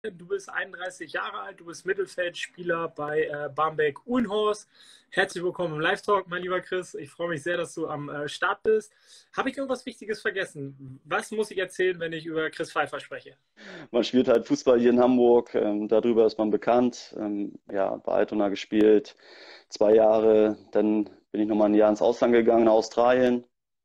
Du bist 31 Jahre alt, du bist Mittelfeldspieler bei Barmbek-Uhlenhorst. Herzlich willkommen im Live-Talk, mein lieber Chris. Ich freue mich sehr, dass du am Start bist. Habe ich irgendwas Wichtiges vergessen? Was muss ich erzählen, wenn ich über Chris Pfeiffer spreche? Man spielt halt Fußball hier in Hamburg, darüber ist man bekannt. Ja, bei Altona gespielt, 2 Jahre. Dann bin ich nochmal ein Jahr ins Ausland gegangen, nach Australien.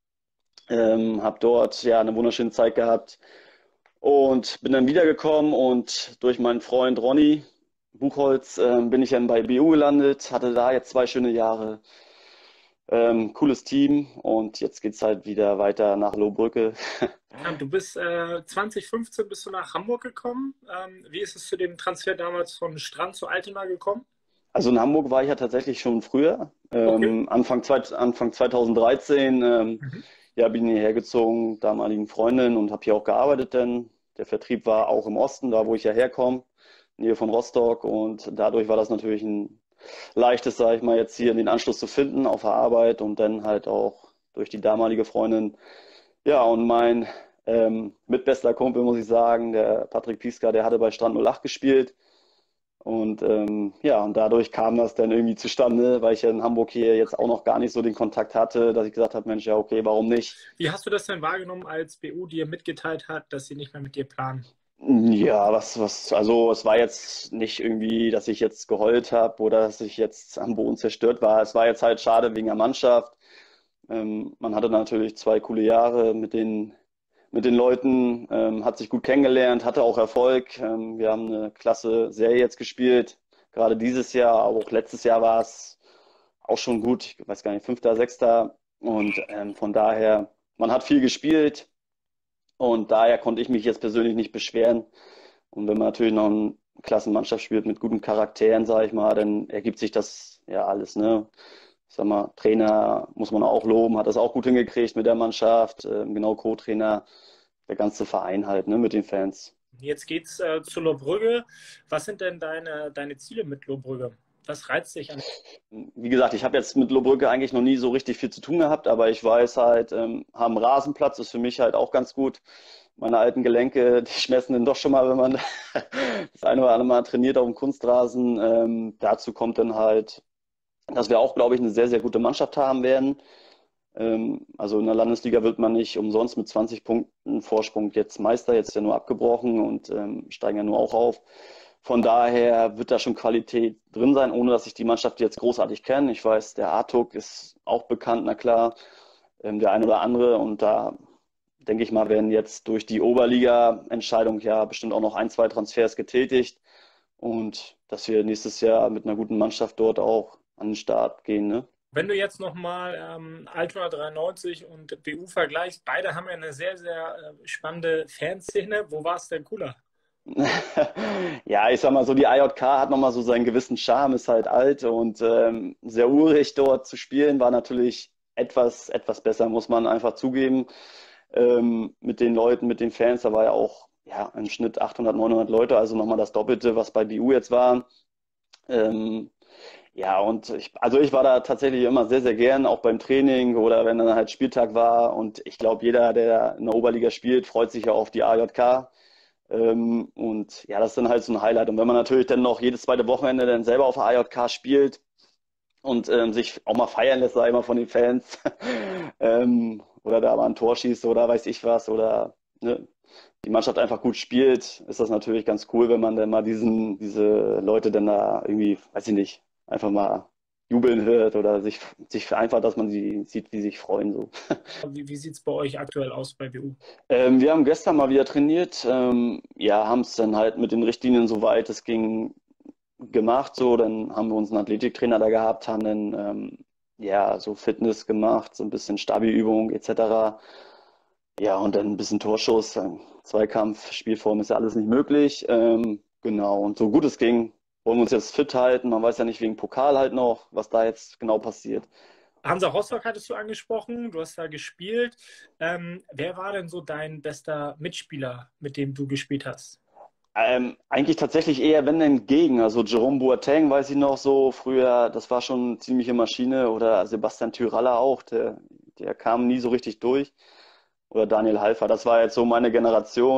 Habe dort ja eine wunderschöne Zeit gehabt und bin dann wiedergekommen und durch meinen Freund Ronny Buchholz bin ich dann bei BU gelandet, hatte da jetzt 2 schöne Jahre. Cooles Team und jetzt geht's halt wieder weiter nach Lohbrügge. Du bist 2015 bist du nach Hamburg gekommen. Wie ist es zu dem Transfer damals von Strand zu Altona gekommen? Also in Hamburg war ich ja tatsächlich schon früher. Okay. Anfang 2013 Mhm. ja, bin ich hierher gezogen, damaligen Freundin und habe hier auch gearbeitet, denn der Vertrieb war auch im Osten, da wo ich ja herkomme, Nähe von Rostock, und dadurch war das natürlich ein leichtes, sage ich mal, jetzt hier den Anschluss zu finden auf der Arbeit und dann halt auch durch die damalige Freundin. Ja, und mein mitbester Kumpel, muss ich sagen, der Patrick Pieska, der hatte bei Strand 08 gespielt. Und ja, und dadurch kam das dann irgendwie zustande, weil ich ja in Hamburg hier jetzt auch noch gar nicht so den Kontakt hatte, dass ich gesagt habe, Mensch, ja, okay, warum nicht? Wie hast du das denn wahrgenommen, als BU dir mitgeteilt hat, dass sie nicht mehr mit dir planen? Ja, also es war jetzt nicht irgendwie, dass ich jetzt geheult habe oder dass ich jetzt am Boden zerstört war. Es war jetzt halt schade wegen der Mannschaft. Man hatte natürlich 2 coole Jahre mit den Leuten, hat sich gut kennengelernt, hatte auch Erfolg. Wir haben eine klasse Serie jetzt gespielt, gerade dieses Jahr, aber auch letztes Jahr war es auch schon gut. Ich weiß gar nicht, Fünfter, Sechster. Und von daher, man hat viel gespielt und daher konnte ich mich jetzt persönlich nicht beschweren. Und wenn man natürlich noch eine Klassenmannschaft spielt mit guten Charakteren, sage ich mal, dann ergibt sich das ja alles, ne? Ich sag mal, Trainer muss man auch loben, hat das auch gut hingekriegt mit der Mannschaft, genau Co-Trainer, der ganze Verein halt, ne, mit den Fans. Jetzt geht's zu Lohbrügge. Was sind denn deine Ziele mit Lohbrügge? Was reizt dich an? Wie gesagt, ich habe jetzt mit Lohbrügge eigentlich noch nie so richtig viel zu tun gehabt, aber ich weiß halt, haben Rasenplatz ist für mich halt auch ganz gut. Meine alten Gelenke, die schmerzen dann doch schon mal, wenn man das eine oder andere Mal trainiert auf dem Kunstrasen. Dazu kommt dann halt, dass wir auch, glaube ich, eine sehr, sehr gute Mannschaft haben werden. Also in der Landesliga wird man nicht umsonst mit 20 Punkten Vorsprung jetzt Meister, jetzt ist ja nur abgebrochen und steigen ja nur auch auf. Von daher wird da schon Qualität drin sein, ohne dass ich die Mannschaft jetzt großartig kenne. Ich weiß, der Artuk ist auch bekannt, na klar, der eine oder andere. Und da denke ich mal, werden jetzt durch die Oberliga-Entscheidung ja bestimmt auch noch 1, 2 Transfers getätigt. Und dass wir nächstes Jahr mit einer guten Mannschaft dort auch an den Start gehen, ne? Wenn du jetzt nochmal Altona 93 und BU vergleichst, beide haben ja eine sehr, sehr spannende Fanszene. Wo war es denn cooler? Ja, ich sag mal so, die IJK hat nochmal so seinen gewissen Charme, ist halt alt und sehr urig dort zu spielen, war natürlich etwas besser, muss man einfach zugeben. Mit den Leuten, mit den Fans, da war ja auch ja, im Schnitt 800, 900 Leute, also nochmal das Doppelte, was bei BU jetzt war. Ähm, ja, und also ich war da tatsächlich immer sehr, sehr gern, auch beim Training oder wenn dann halt Spieltag war. Und ich glaube, jeder, der in der Oberliga spielt, freut sich ja auf die AJK. Und ja, das ist dann halt so ein Highlight. Und wenn man natürlich dann noch jedes zweite Wochenende dann selber auf der AJK spielt und sich auch mal feiern lässt, sag ich mal, von den Fans, oder da mal ein Tor schießt oder weiß ich was, oder ne, die Mannschaft einfach gut spielt, ist das natürlich ganz cool, wenn man dann mal diese Leute dann da irgendwie, weiß ich nicht, einfach mal jubeln hört oder sich einfach, dass man sie sieht, wie sie sich freuen. So. Wie sieht es bei euch aktuell aus bei BU? Wir haben gestern mal wieder trainiert, ja, haben es dann halt mit den Richtlinien soweit es ging gemacht. So, dann haben wir uns einen Athletiktrainer da gehabt, haben dann ja so Fitness gemacht, so ein bisschen Stabi-Übung etc. Ja, und dann ein bisschen Torschuss, Zweikampf, Spielform ist ja alles nicht möglich. Genau, und so gut es ging, wollen wir uns jetzt fit halten. Man weiß ja nicht wegen Pokal halt noch, was da jetzt genau passiert. Hansa Rostock hattest du angesprochen, du hast da gespielt. Wer war denn so dein bester Mitspieler, mit dem du gespielt hast? Eigentlich tatsächlich eher wenn denn gegen. Also Jerome Boateng weiß ich noch so früher, das war schon eine ziemliche Maschine. Oder Sebastian Tyralla auch, der kam nie so richtig durch. Oder Daniel Halfer, das war jetzt so meine Generation.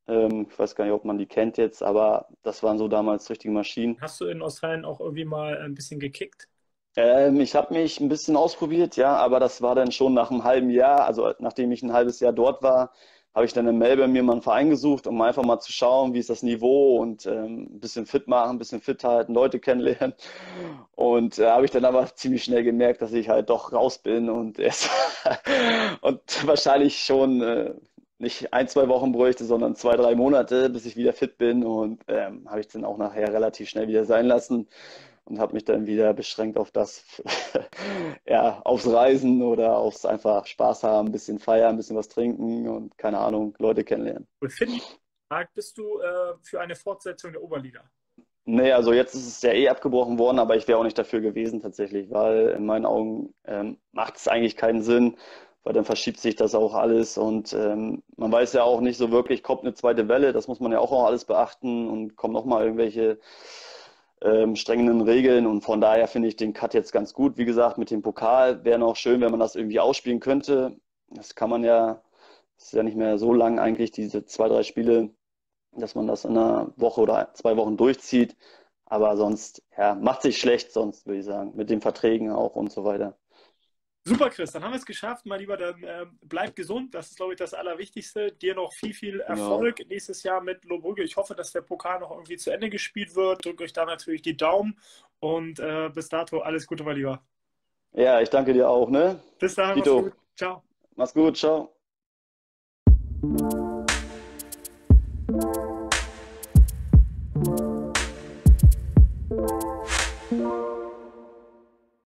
Ich weiß gar nicht, ob man die kennt jetzt, aber das waren so damals richtige Maschinen. Hast du in Australien auch irgendwie mal ein bisschen gekickt? Ich habe mich ein bisschen ausprobiert, ja, aber das war dann schon nach einem halben Jahr, also nachdem ich ein halbes Jahr dort war, habe ich dann in Melbourne mir mal einen Verein gesucht, um einfach mal zu schauen, wie ist das Niveau und ein bisschen fit machen, ein bisschen fit halten, Leute kennenlernen. Und habe ich dann aber ziemlich schnell gemerkt, dass ich halt doch raus bin und erst und wahrscheinlich schon nicht ein, zwei Wochen bräuchte, sondern zwei, drei Monate, bis ich wieder fit bin. Und habe ich dann auch nachher relativ schnell wieder sein lassen und habe mich dann wieder beschränkt auf das, ja, aufs Reisen oder aufs einfach Spaß haben, ein bisschen feiern, ein bisschen was trinken und keine Ahnung, Leute kennenlernen. Finde ich, bist du für eine Fortsetzung der Oberliga? Nee, also jetzt ist es ja eh abgebrochen worden, aber ich wäre auch nicht dafür gewesen tatsächlich, weil in meinen Augen macht es eigentlich keinen Sinn, weil dann verschiebt sich das auch alles und man weiß ja auch nicht so wirklich, kommt eine zweite Welle, das muss man ja auch alles beachten und kommen nochmal irgendwelche strengen Regeln und von daher finde ich den Cut jetzt ganz gut. Wie gesagt, mit dem Pokal wäre noch schön, wenn man das irgendwie ausspielen könnte. Das kann man ja, das ist ja nicht mehr so lang eigentlich, diese zwei, drei Spiele, dass man das in einer Woche oder zwei Wochen durchzieht. Aber sonst, ja, macht sich schlecht, sonst würde ich sagen, mit den Verträgen auch und so weiter. Super, Chris, dann haben wir es geschafft. Mein Lieber, dann bleib gesund. Das ist, glaube ich, das Allerwichtigste. Dir noch viel, viel Genau. Erfolg nächstes Jahr mit Lohbrügge. Ich hoffe, dass der Pokal noch irgendwie zu Ende gespielt wird. Drückt euch da natürlich die Daumen und bis dato alles Gute, mein Lieber. Ja, ich danke dir auch, ne? Bis dahin, mach's Tito, gut. Ciao. mach's gut, ciao.